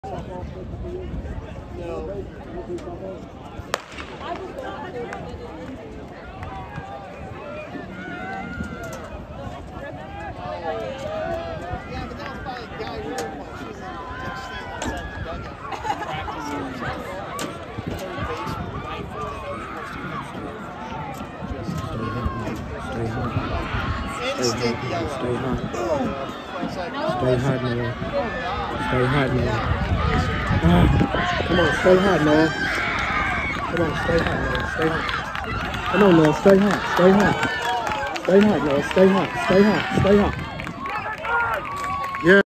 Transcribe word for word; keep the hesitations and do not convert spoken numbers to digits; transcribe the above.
Instant yellow. Stay hot. Stay hot, man. Stay hot, man. Ah, come on, stay hot, man. Come on, stay hot, man. Stay hot. Come on, man. Stay hot. Stay hot. Stay hot, man. Stay hot. Stay hot. Stay hot.